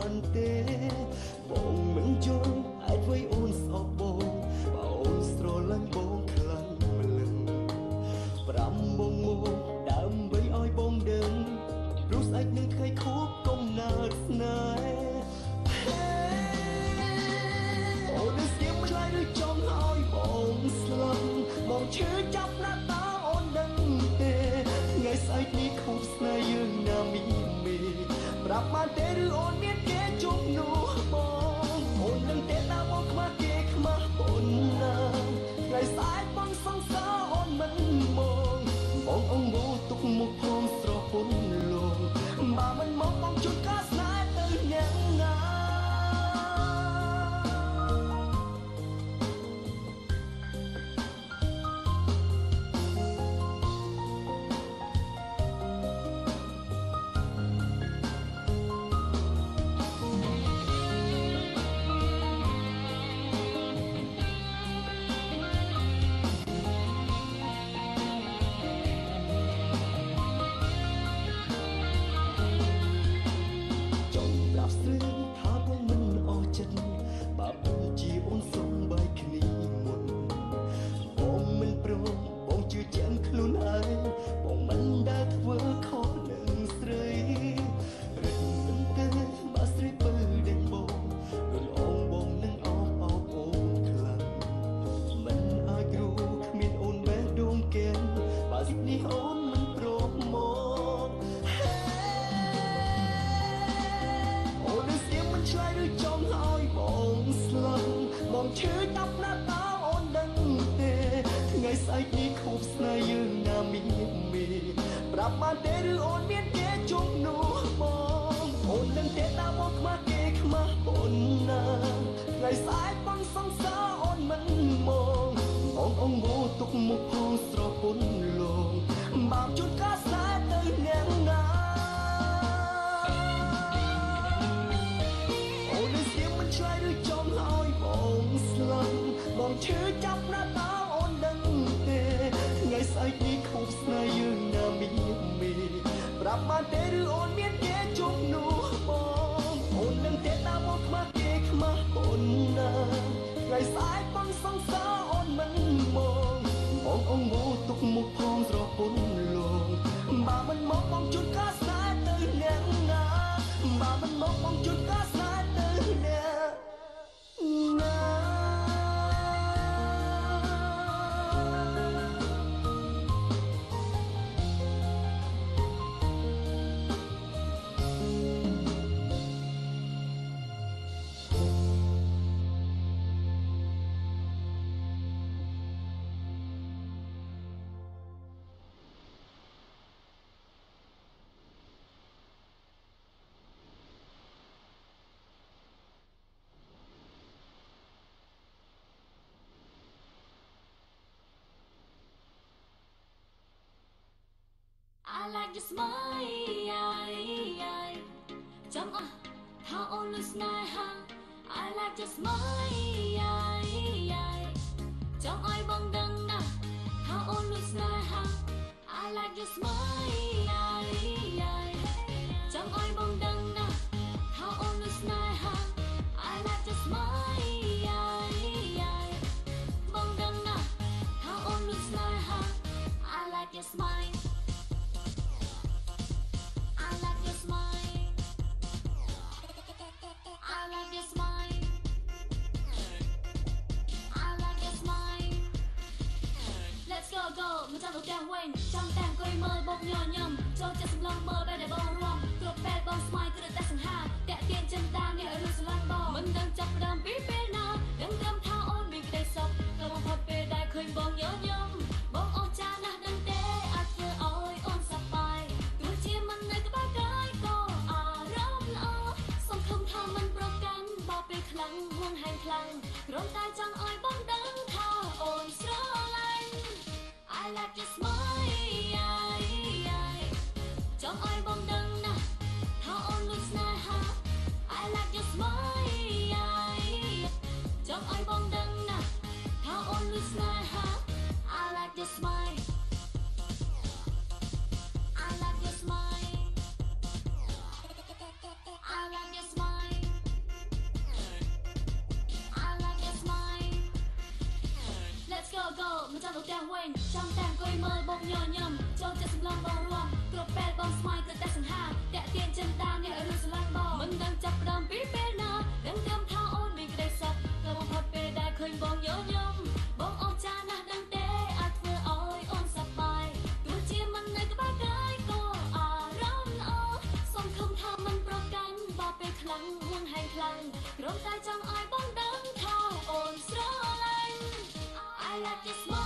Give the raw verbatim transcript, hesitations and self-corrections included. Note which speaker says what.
Speaker 1: បានទេបងមិនយល់ហេតុអ្វីអូនស្អប់បងបើអូនស្រឡាញ់បងខ្លាំងម្លឹងប្រាំបងមកដើម្បីឲ្យបងដឹងព្រោះស្អែកនឹងថ្ងៃខួបកំណើតស្នេហ៍អូនស្គៀមខ្លាចឬចង់ឲ្យបងស្លាប់បងឈឺចាប់ណាស់តើអូនដឹងទេថ្ងៃស្អែកនេះខួបស្នេហ៍យើងណាមីមេប្រាប់បានទេឬអូនមានគេជុំនោះបងអូននឹងទេតើបងខ្មាស់គេខ្មាស់អូនណាថ្ងៃស្អែកបងសង្សារអូនមិនមកបងអងងទុកមុខផងស្រពន់លងបើមិនមកបងជូនការស្នេហ៍ទៅអ្នកណាបងឈឺចាប់ណាស់តើអូនដឹងទេថ្ងៃស្អែកនេះខួបស្នេហ៍យើងណាមីមេប្រាប់បានទេឬអូនមានគេជុំនោះបងអូនដឹងទេតើបងខ្មាស់គេខ្មាស់អូនណាថ្ងៃស្អែកបងសង្សារអូនមិនមកបងអងងទុកមុខផងស្រពន់លងបើជូនការស្នេហ៍ទៅអ្នកណាអូនស្គៀមមិនឆ្លើយឬចង់ឲ្យបងស្លាប់បងឈឺចាប់ណាស់តើអូនដឹងទេថ្ងៃស្អែកនេះខួបស្នេហ៍យើងណាមីមេប្រាប់បានទេឬអូនមានគេជុំនោះបងអូននឹងទេតើបងខ្មាស់គេខ្មាស់អូនណាថ្ងៃស្អែកបងសង្សារអូនមិនមកបងអងងទុកមុខផងស្រពន់លងបើមិនមកបងជូនការស្នេហ៍ទៅអ្នកណាបើមិនមកបងជូនការស្នេហ៍ទៅអ្នកណា
Speaker 2: I like your smile. Jump on, how on the smile. I like your smile. Jump on, bong dang na, how on the smile. I like your smile. Jump on, bong dang na, how on the smile. I like your smile. Bong dang na, how on the smile. I like your smile. I like your smile. I like your smile. Let's go go មិនចាំទៅផ្ទះវិញចាំតែអង្គុយមើលបុកញញឹមចូលចិត្តសម្លងមើលបែបដែលបងរួមគ្រប់ពេលបង smile គឺតែសង្ហាតាក់ទាញចិនតាអ្នករស់ស្រឡាញ់បងមិនដឹងចាប់ផ្ដើមពីពេលណាដឹងត្រឹមថាអូនមានក្តីសុខក៏បំផុតពេលដែលឃើញបងញញឹមបងអស់ចាណាស់ដឹងទេអាចធ្វើឲ្យអូនសប្បាយទោះជាមិននៅក្បែរកាយក៏អារម្មណ៍ល្អសង្ឃឹមថាមិនប្រកាន់បើពេលខ្លាំងហួងហែងខ្លាំងគ្រាន់តែចង់ឲ្យបងដឹងថាអូនស្រឡាញ់ I like your smile ចង់ឲ្យបងដឹងណាថាអូនលួចស្នេហា I like your smile ចង់ឲ្យបងដឹងណាថាអូនលួចស្នេហា I like your smile I like your smile I like your smile ចាំទៅផ្ទះវិញចាំតែអង្គុយមើលបងញញឹមចូលចិត្តសម្លឹងបងរួមគ្រប់ពេលបងស្មៃគឺតែសង្ហាតាក់ទាញចិនតាអ្នកឬស្រឡាញ់បងមិនដឹងចាប់ផ្ដើមពីពេលណាដឹងត្រឹមថាអូនមានក្តីសុខក៏បំផុតពេលដែលឃើញបងញញឹមបងអោបចាស់ណាស់ដឹងទេអាចធ្វើឲ្យអូនសប្បាយទោះជាមិននៅក្បែរកាយក៏អារម្មណ៍ល្អសុំខំថាមិនប្រកាន់បើពេលខ្លាំងហួងហែងខ្លាំងគ្រាន់តែចង់ឲ្យបងដឹងថាអូនស្រឡាញ់ I like your smile